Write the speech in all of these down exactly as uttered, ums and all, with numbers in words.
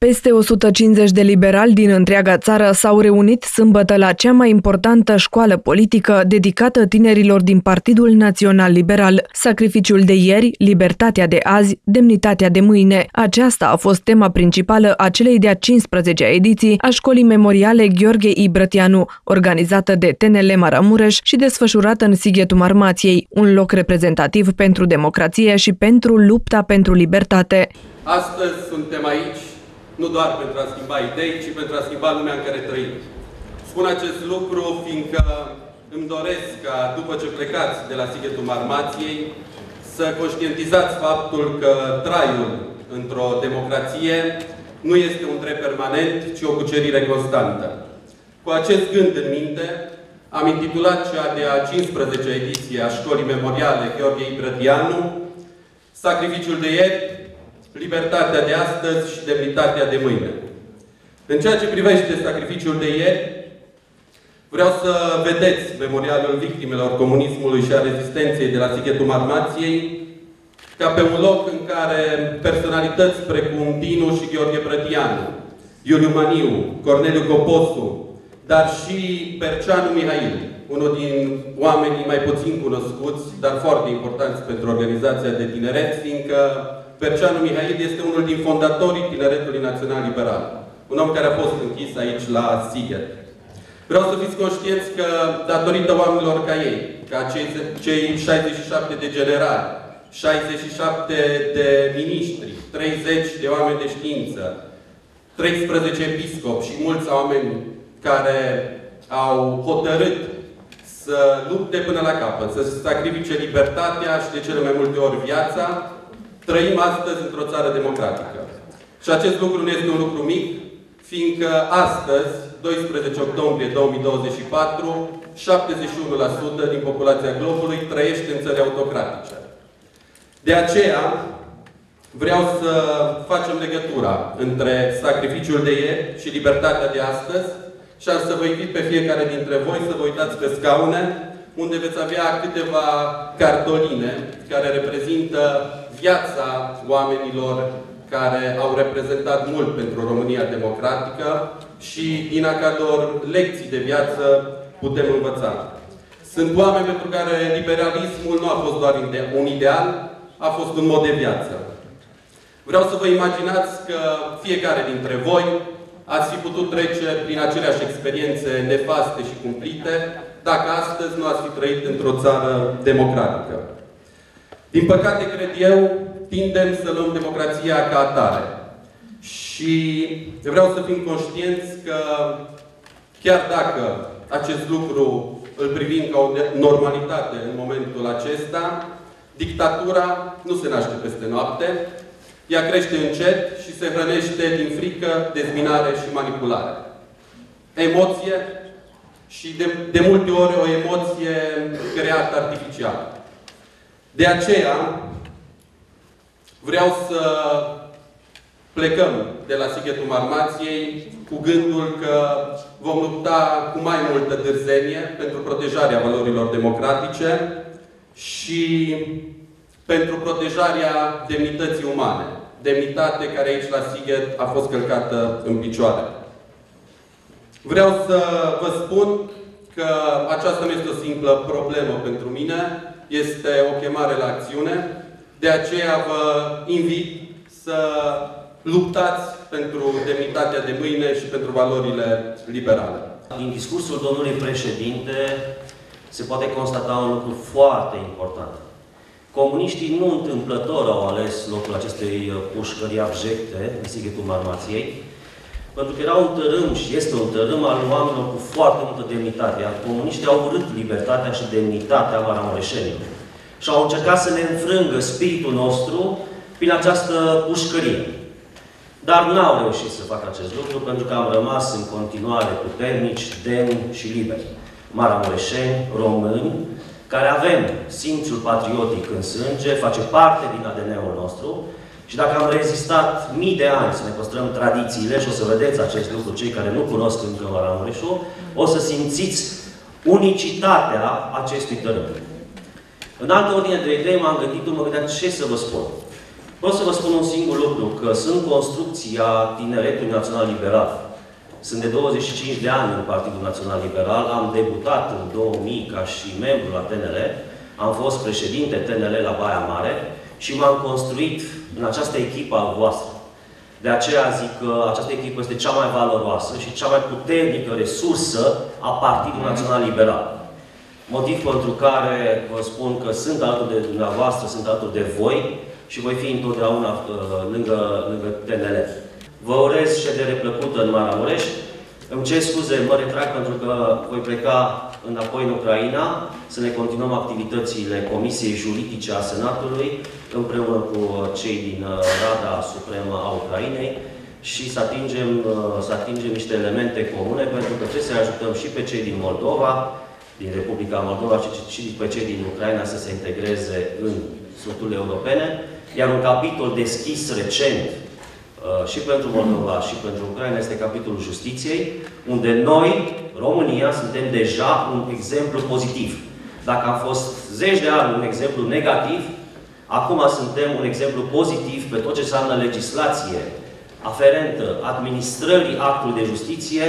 Peste o sută cincizeci de liberali din întreaga țară s-au reunit sâmbătă la cea mai importantă școală politică dedicată tinerilor din Partidul Național Liberal. Sacrificiul de ieri, libertatea de azi, demnitatea de mâine. Aceasta a fost tema principală a celei de-a cincisprezecea ediții a școlii memoriale Gheorghe I. Brătianu, organizată de T N L Maramureș și desfășurată în Sighetul Marmației, un loc reprezentativ pentru democrație și pentru lupta pentru libertate. Astăzi suntem aici nu doar pentru a schimba idei, ci pentru a schimba lumea în care trăim. Spun acest lucru fiindcă îmi doresc ca, după ce plecați de la Sighetul Marmației, să conștientizați faptul că traiul într-o democrație nu este un trai permanent, ci o cucerire constantă. Cu acest gând în minte, am intitulat cea de-a cincisprezecea ediție a școlii memoriale Gheorghe I. Brătianu, Sacrificiul de ieri, libertatea de astăzi și demnitatea de mâine. În ceea ce privește sacrificiul de ieri, vreau să vedeți memorialul victimelor comunismului și a rezistenței de la Sighetul Marmației ca pe un loc în care personalități precum Dinu și Gheorghe Brătianu, Iuliu Maniu, Corneliu Coposu, dar și Perceanu Mihail, unul din oamenii mai puțin cunoscuți, dar foarte importanți pentru organizația de tineret, fiindcă Perceanu Mihail este unul din fondatorii Tineretului Național Liberal. Un om care a fost închis aici la Sighet. Vreau să fiți conștienți că, datorită oamenilor ca ei, ca cei, cei șaizeci și șapte de generali, șaizeci și șapte de miniștri, treizeci de oameni de știință, treisprezece episcopi și mulți oameni care au hotărât să lupte până la capăt, să sacrifice libertatea și de cele mai multe ori viața, trăim astăzi într-o țară democratică. Și acest lucru nu este un lucru mic, fiindcă astăzi, doisprezece octombrie două mii douăzeci și patru, șaptezeci și unu la sută din populația globului trăiește în țări autocratice. De aceea, vreau să facem legătura între sacrificiul de ieri și libertatea de astăzi și am să vă invit pe fiecare dintre voi să vă uitați pe scaune, unde veți avea câteva cartoline care reprezintă viața oamenilor care au reprezentat mult pentru România democratică și din a căror lecții de viață putem învăța. Sunt oameni pentru care liberalismul nu a fost doar un ideal, a fost un mod de viață. Vreau să vă imaginați că fiecare dintre voi ați fi putut trece prin aceleași experiențe nefaste și cumplite dacă astăzi nu ați fi trăit într-o țară democratică. Din păcate, cred eu, tindem să luăm democrația ca atare. Și vreau să fim conștienți că, chiar dacă acest lucru îl privim ca o normalitate în momentul acesta, dictatura nu se naște peste noapte, ea crește încet și se hrănește din frică, dezminare și manipulare. Emoție și de, de multe ori o emoție creată artificial. De aceea, vreau să plecăm de la Sighetul Marmației cu gândul că vom lupta cu mai multă dârzenie pentru protejarea valorilor democratice și pentru protejarea demnității umane. Demnitate care aici la Sighet a fost călcată în picioare. Vreau să vă spun că aceasta nu este o simplă problemă pentru mine, este o chemare la acțiune. De aceea vă invit să luptați pentru demnitatea de mâine și pentru valorile liberale. Din discursul domnului președinte se poate constata un lucru foarte important. Comuniștii nu întâmplător au ales locul acestei pușcării abjecte în Sighetul Marmației, pentru că era un tărâm și este un tărâm al oamenilor cu foarte multă demnitate. Iar comuniștii au urât libertatea și demnitatea maramureșenilor. Și au încercat să ne înfrângă spiritul nostru prin această pușcărie. Dar n-au reușit să facă acest lucru, pentru că am rămas în continuare puternici, demni și liberi. Maramureșeni, români, care avem simțul patriotic în sânge, face parte din A D N-ul nostru și dacă am rezistat mii de ani să ne păstrăm tradițiile, și o să vedeți acest lucru, cei care nu cunosc încă Maramureșul, o să simțiți unicitatea acestui tărâm. În altă ordine de idei m-am gândit, mă gândeam ce să vă spun. Vreau să vă spun un singur lucru, că sunt construcția Tineretului Național Liberal. Sunt de douăzeci și cinci de ani în Partidul Național Liberal, am debutat în două mii ca și membru la T N L, am fost președinte T N L la Baia Mare și m-am construit în această echipă a voastră. De aceea zic că această echipă este cea mai valoroasă și cea mai puternică resursă a Partidului Național Liberal. Motiv pentru care vă spun că sunt alături de dumneavoastră, sunt alături de voi și voi fi întotdeauna uh, lângă, lângă T N L. Vă urez ședere plăcută în Maramureș. Îmi cer scuze, mă retrag pentru că voi pleca înapoi în Ucraina să ne continuăm activitățile Comisiei Juridice a Senatului împreună cu cei din Rada Supremă a Ucrainei și să atingem, să atingem niște elemente comune, pentru că trebuie să ajutăm și pe cei din Moldova, din Republica Moldova și pe cei din Ucraina să se integreze în structurile europene. Iar un capitol deschis recent și pentru Moldova și pentru Ucraina este capitolul justiției, unde noi, România, suntem deja un exemplu pozitiv. Dacă am fost zeci de ani un exemplu negativ, acum suntem un exemplu pozitiv pe tot ce înseamnă legislație aferentă administrării actului de justiție,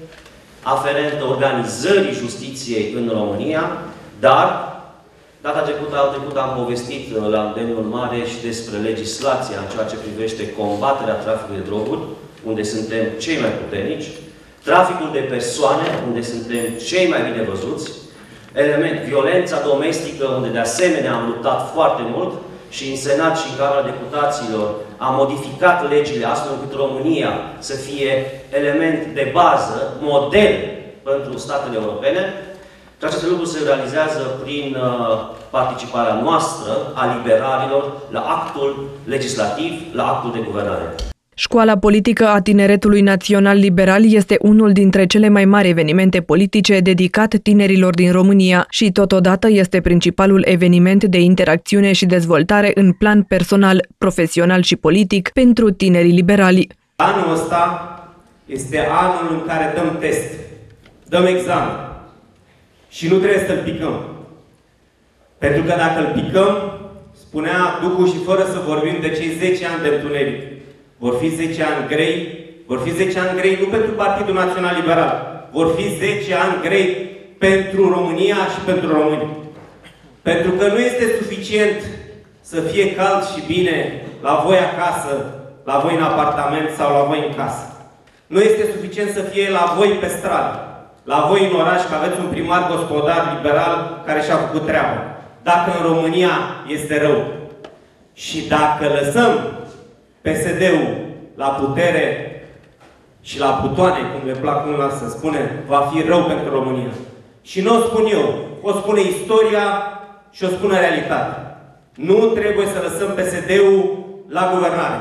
aferentă organizării justiției în România, dar data trecută, anul trecut am povestit la îndemnul mare și despre legislația în ceea ce privește combaterea traficului de droguri, unde suntem cei mai puternici, traficul de persoane, unde suntem cei mai bine văzuți, element, violența domestică, unde de asemenea am luptat foarte mult și în Senat și în Camera Deputaților am modificat legile astfel încât România să fie element de bază, model pentru statele europene. Și aceste lucruri se realizează prin uh, participarea noastră a liberalilor la actul legislativ, la actul de guvernare. Școala politică a Tineretului Național Liberal este unul dintre cele mai mari evenimente politice dedicat tinerilor din România și totodată este principalul eveniment de interacțiune și dezvoltare în plan personal, profesional și politic pentru tinerii liberali. Anul ăsta este anul în care dăm test, dăm examen și nu trebuie să-l picăm. Pentru că dacă îl picăm, spunea Duhul și fără să vorbim de cei zece ani de întuneric, vor fi zece ani grei, vor fi zece ani grei nu pentru Partidul Național Liberal, vor fi zece ani grei pentru România și pentru români. Pentru că nu este suficient să fie cald și bine la voi acasă, la voi în apartament sau la voi în casă. Nu este suficient să fie la voi pe stradă, la voi în oraș, că aveți un primar gospodar liberal care și-a făcut treaba. Dacă în România este rău și dacă lăsăm P S D-ul la putere și la butoane, cum le plac unul să spune, va fi rău pentru România. Și nu o spun eu, o spune istoria și o spune realitatea. Nu trebuie să lăsăm P S D-ul la guvernare.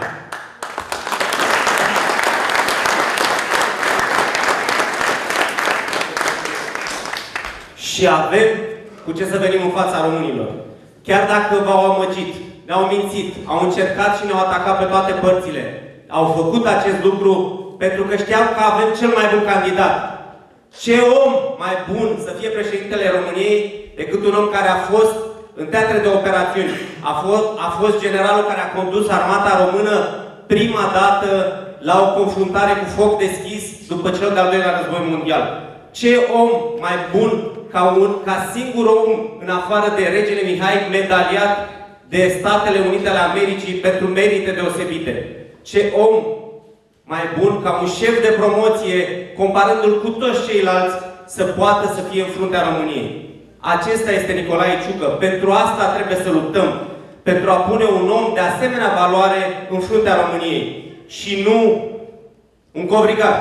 Și avem cu ce să venim în fața românilor. Chiar dacă v-au amăgit, ne-au mințit, au încercat și ne-au atacat pe toate părțile. Au făcut acest lucru pentru că știau că avem cel mai bun candidat. Ce om mai bun să fie președintele României decât un om care a fost în teatre de operațiuni. A fost, a fost generalul care a condus armata română prima dată la o confruntare cu foc deschis după cel de-al doilea război mondial. Ce om mai bun ca, un, ca singur om în afară de regele Mihai, medaliat de Statele Unite ale Americii pentru merite deosebite. Ce om mai bun ca un șef de promoție, comparându-l cu toți ceilalți, să poată să fie în fruntea României. Acesta este Nicolae Ciucă. Pentru asta trebuie să luptăm. Pentru a pune un om de asemenea valoare în fruntea României. Și nu un covrigar.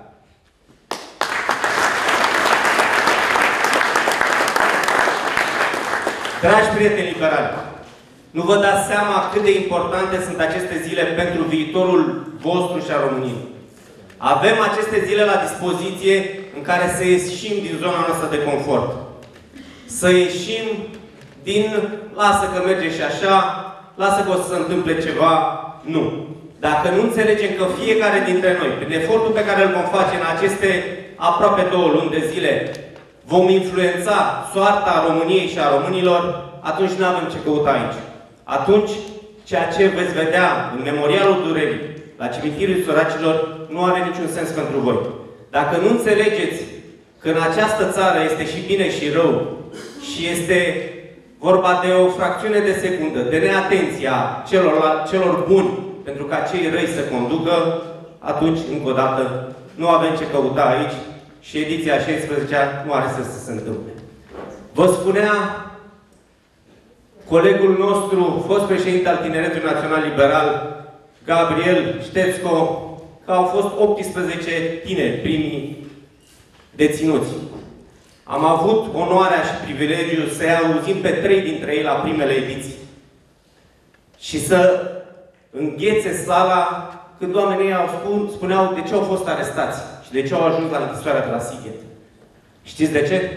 Dragi prieteni liberali, nu vă dați seama cât de importante sunt aceste zile pentru viitorul vostru și a României. Avem aceste zile la dispoziție în care să ieșim din zona noastră de confort. Să ieșim din lasă că merge și așa, lasă că o să se întâmple ceva. Nu. Dacă nu înțelegem că fiecare dintre noi, prin efortul pe care îl vom face în aceste aproape două luni de zile, vom influența soarta României și a românilor, atunci nu avem ce căuta aici. Atunci, ceea ce veți vedea în Memorialul Durerii, la cimitirul săracilor, nu are niciun sens pentru voi. Dacă nu înțelegeți că în această țară este și bine și rău, și este vorba de o fracțiune de secundă, de neatenția celor, celor buni, pentru ca cei răi să conducă, atunci, încă o dată, nu avem ce căuta aici și ediția a șaisprezecea nu are să se întâmple. Vă spunea colegul nostru, fost președinte al Tineretului Național Liberal, Gabriel Ștețco, că au fost optsprezece tineri primii deținuți. Am avut onoarea și privilegiul să-i auzim pe trei dintre ei la primele ediții. Și să înghețe sala când oamenii au spun, spuneau de ce au fost arestați și de ce au ajuns la închisoarea de la Sighet. Știți de ce?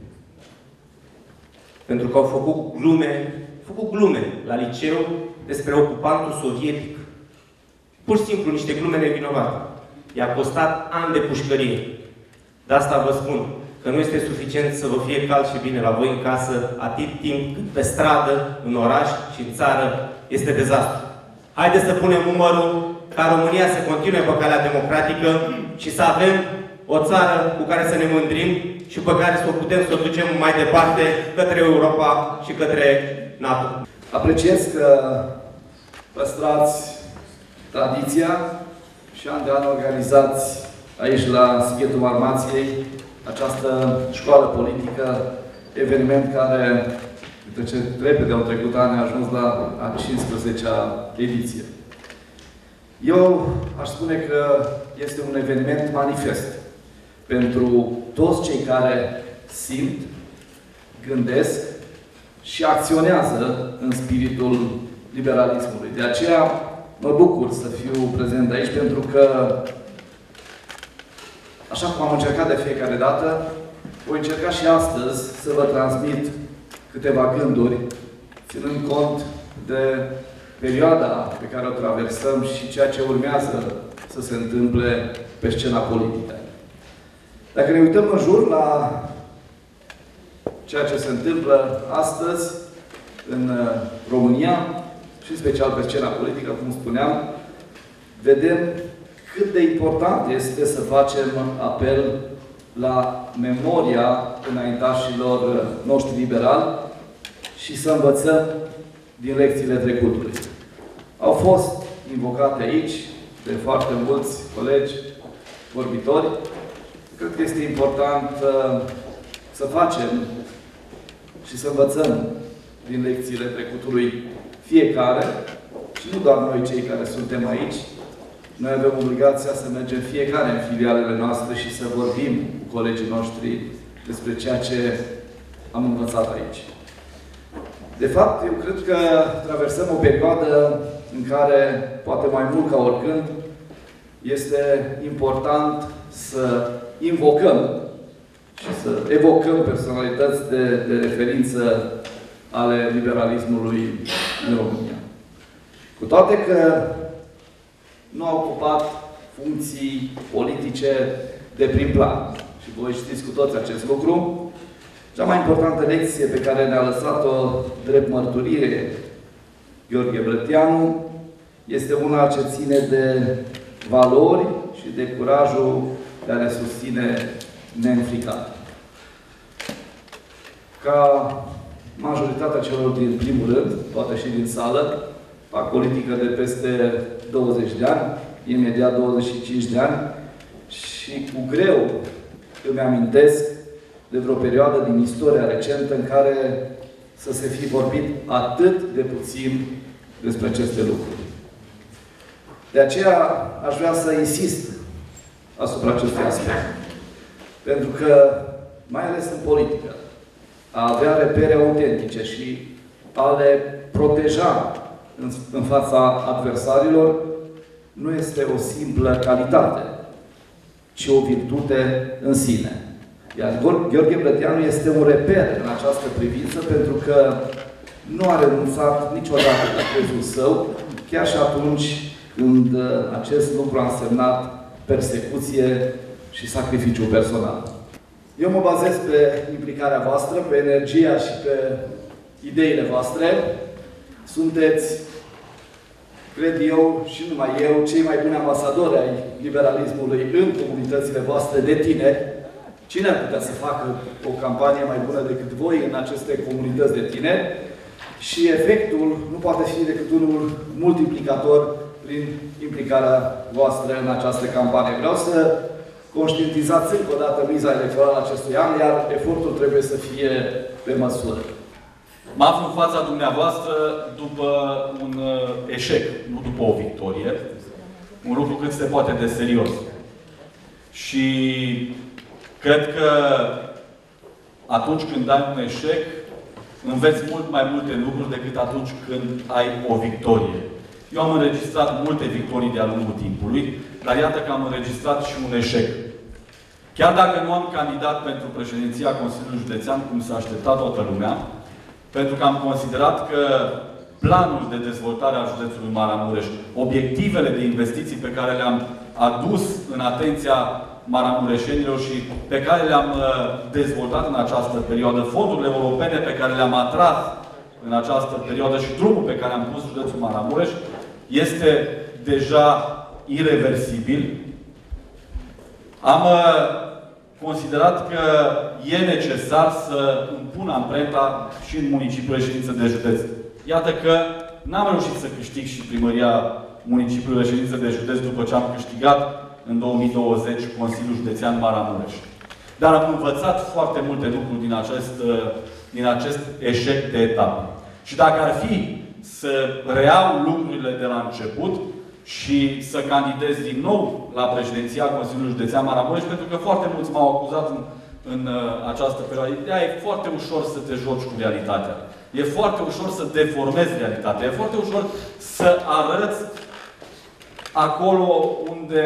Pentru că au făcut glume, făcut glume la liceu despre ocupantul sovietic. Pur și simplu niște glume nevinovate. I-a costat ani de pușcărie. De asta vă spun că nu este suficient să vă fie cald și bine la voi în casă, atât timp cât pe stradă, în oraș și în țară este dezastru. Haideți să punem numărul ca România să continue pe calea democratică și să avem o țară cu care să ne mândrim și pe care să o putem să o ducem mai departe către Europa și către NATO. Apreciez că păstrați tradiția și an de an organizați aici la Sighetul Marmației această școală politică, eveniment care, după ce repede au trecut ani, a ajuns la a cincizecea ediție. Eu aș spune că este un eveniment manifest pentru toți cei care simt, gândesc și acționează în spiritul liberalismului. De aceea mă bucur să fiu prezent aici, pentru că, așa cum am încercat de fiecare dată, voi încerca și astăzi să vă transmit câteva gânduri, ținând cont de perioada pe care o traversăm și ceea ce urmează să se întâmple pe scena politică. Dacă ne uităm în jur la ceea ce se întâmplă astăzi în România, și în special pe scena politică, cum spuneam, vedem cât de important este să facem apel la memoria înaintașilor noștri liberali și să învățăm din lecțiile trecutului. Au fost invocate aici de foarte mulți colegi vorbitori. Cred că este important uh, să facem și să învățăm din lecțiile trecutului fiecare, și nu doar noi cei care suntem aici. Noi avem obligația să mergem fiecare în filialele noastre și să vorbim cu colegii noștri despre ceea ce am învățat aici. De fapt, eu cred că traversăm o perioadă în care, poate mai mult ca oricând, este important să invocăm și să evocăm personalități de, de referință ale liberalismului în România. Cu toate că nu au ocupat funcții politice de prim plan, și voi știți cu toți acest lucru, cea mai importantă lecție pe care ne-a lăsat-o drept mărturie Gheorghe Brătianu este una ce ține de valori și de curajul de a ne susține neînfricat. Ca majoritatea celor din primul rând, poate și din sală, fac politică de peste douăzeci de ani, imediat douăzeci și cinci de ani, și cu greu îmi amintesc de vreo perioadă din istoria recentă în care să se fi vorbit atât de puțin despre aceste lucruri. De aceea aș vrea să insist asupra acestui aspect. Pentru că, mai ales în politică, a avea repere autentice și a le proteja în, în fața adversarilor nu este o simplă calitate, ci o virtute în sine. Iar Gheorghe Brătianu este un reper în această privință, pentru că nu a renunțat niciodată la crezul său, chiar și atunci când acest lucru a însemnat persecuție și sacrificiu personal. Eu mă bazez pe implicarea voastră, pe energia și pe ideile voastre. Sunteți cred eu și numai eu, cei mai buni ambasadori ai liberalismului în comunitățile voastre de tineri. Cine ar putea să facă o campanie mai bună decât voi în aceste comunități de tineri? Și efectul nu poate fi decât unul multiplicator prin implicarea voastră în această campanie. Vreau să conștientizați încă o dată miza electorală acestui an, iar efortul trebuie să fie pe măsură. Mă aflu în fața dumneavoastră după un eșec, nu după o victorie. Un lucru cât se poate de serios. Și cred că atunci când ai un eșec, înveți mult mai multe lucruri decât atunci când ai o victorie. Eu am înregistrat multe victorii de-a lungul timpului, dar iată că am înregistrat și un eșec. Chiar dacă nu am candidat pentru președinția Consiliului Județean, cum s-a așteptat toată lumea, pentru că am considerat că planul de dezvoltare a județului Maramureș, obiectivele de investiții pe care le-am adus în atenția maramureșenilor și pe care le-am dezvoltat în această perioadă, fondurile europene pe care le-am atras în această perioadă și drumul pe care am pus județul Maramureș, este deja ireversibil. Am considerat că e necesar să îmi pun amprenta și în municipiul Reședință de Județ. Iată că n-am reușit să câștig și primăria municipiului Reședință de Județ după ce am câștigat în două mii douăzeci Consiliul Județean Maramureș. Dar am învățat foarte multe lucruri din acest, din acest eșec de etapă. Și dacă ar fi să reiau lucrurile de la început și să candidez din nou la președinția Consiliului Județean Maramureș, pentru că foarte mulți m-au acuzat în, în această perioadă. Ideea e foarte ușor să te joci cu realitatea. E foarte ușor să deformezi realitatea. E foarte ușor să arăți acolo unde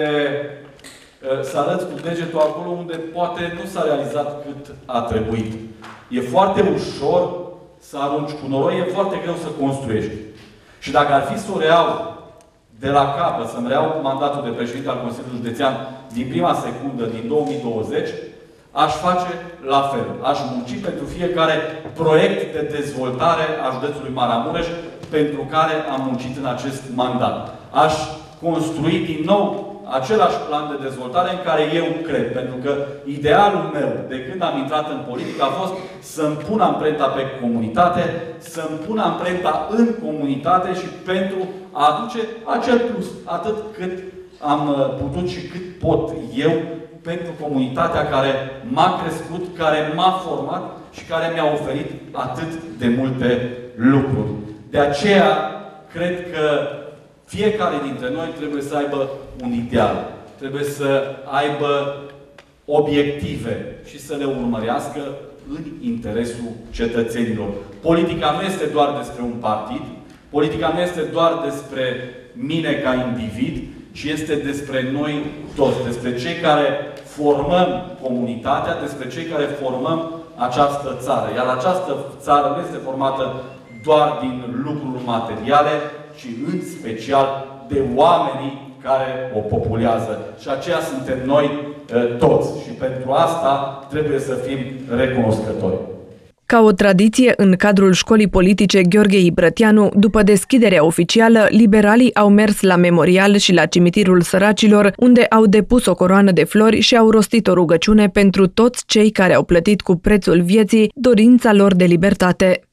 să arăți cu degetul acolo unde poate nu s-a realizat cât a trebuit. E foarte ușor să arunci cu noroi, e foarte greu să construiești. Și dacă ar fi să o reiau de la capăt, să-mi reiau mandatul de președinte al Consiliului Județean din prima secundă din două mii douăzeci, aș face la fel. Aș munci pentru fiecare proiect de dezvoltare a județului Maramureș pentru care am muncit în acest mandat. Aș construi din nou același plan de dezvoltare în care eu cred. Pentru că idealul meu, de când am intrat în politică, a fost să-mi pun amprenta pe comunitate, să-mi pun amprenta în comunitate și pentru a aduce acel plus, atât cât am putut și cât pot eu, pentru comunitatea care m-a crescut, care m-a format și care mi-a oferit atât de multe lucruri. De aceea, cred că fiecare dintre noi trebuie să aibă un ideal. Trebuie să aibă obiective și să le urmărească în interesul cetățenilor. Politica nu este doar despre un partid, politica nu este doar despre mine ca individ, ci este despre noi toți, despre cei care formăm comunitatea, despre cei care formăm această țară. Iar această țară nu este formată doar din lucruri materiale, ci în special de oamenii care o populează. Și aceia suntem noi toți. Și pentru asta trebuie să fim recunoscători. Ca o tradiție, în cadrul școlii politice Gheorghe Ibrătianu, după deschiderea oficială, liberalii au mers la memorial și la cimitirul săracilor, unde au depus o coroană de flori și au rostit o rugăciune pentru toți cei care au plătit cu prețul vieții dorința lor de libertate.